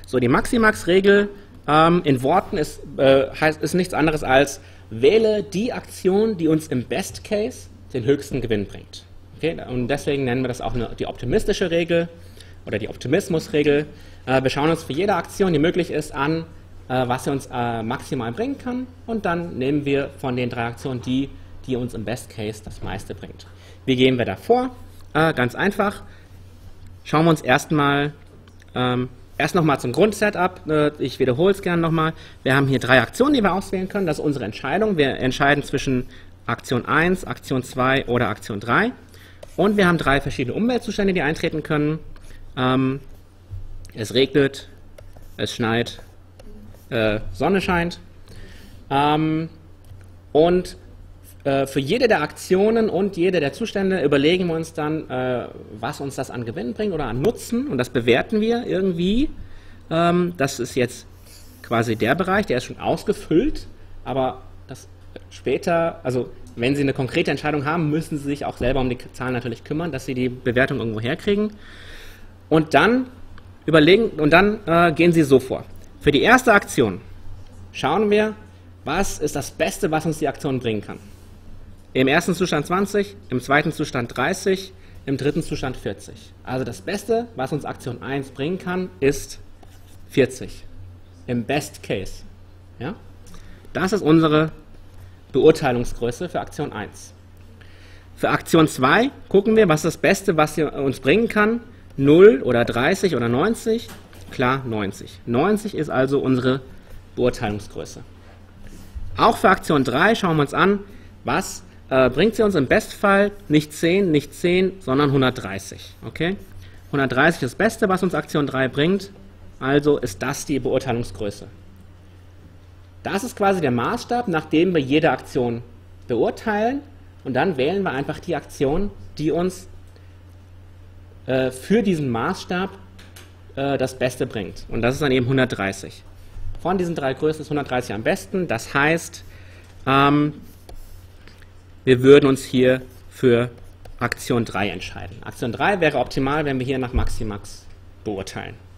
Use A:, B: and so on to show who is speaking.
A: So, die Maximax-Regel in Worten ist nichts anderes als, wähle die Aktion, die uns im Best Case den höchsten Gewinn bringt. Okay? Und deswegen nennen wir das auch die optimistische Regel oder die Optimismusregel. Wir schauen uns für jede Aktion, die möglich ist, an, was sie uns maximal bringen kann, und dann nehmen wir von den 3 Aktionen die uns im Best Case das meiste bringt. Wie gehen wir da vor? Ganz einfach. Schauen wir uns erst nochmal zum Grundsetup. Ich wiederhole es gerne nochmal. Wir haben hier 3 Aktionen, die wir auswählen können. Das ist unsere Entscheidung. Wir entscheiden zwischen Aktion 1, Aktion 2 oder Aktion 3. Und wir haben 3 verschiedene Umweltzustände, die eintreten können. Es regnet, es schneit, Sonne scheint. Und für jede der Aktionen und jede der Zustände überlegen wir uns dann, was uns das an Gewinn bringt oder an Nutzen, und das bewerten wir irgendwie. Das ist jetzt quasi der Bereich, der ist schon ausgefüllt, aber das später, also wenn Sie eine konkrete Entscheidung haben, müssen Sie sich auch selber um die Zahlen natürlich kümmern, dass Sie die Bewertung irgendwo herkriegen. Und dann gehen Sie so vor. Für die erste Aktion schauen wir, was ist das Beste, was uns die Aktion bringen kann. Im ersten Zustand 20, im zweiten Zustand 30, im dritten Zustand 40. Also das Beste, was uns Aktion 1 bringen kann, ist 40. Im Best Case. Ja? Das ist unsere Beurteilungsgröße für Aktion 1. Für Aktion 2 gucken wir, was ist das Beste, was sie uns bringen kann. 0 oder 30 oder 90. Klar, 90. 90 ist also unsere Beurteilungsgröße. Auch für Aktion 3 schauen wir uns an, was bringt sie uns im Bestfall. Nicht 10, sondern 130. Okay? 130 ist das Beste, was uns Aktion 3 bringt. Also ist das die Beurteilungsgröße. Das ist quasi der Maßstab, nach dem wir jede Aktion beurteilen. Und dann wählen wir einfach die Aktion, die uns für diesen Maßstab das Beste bringt. Und das ist dann eben 130. Von diesen 3 Größen ist 130 am besten. Das heißt, wir würden uns hier für Aktion 3 entscheiden. Aktion 3 wäre optimal, wenn wir hier nach Maximax beurteilen.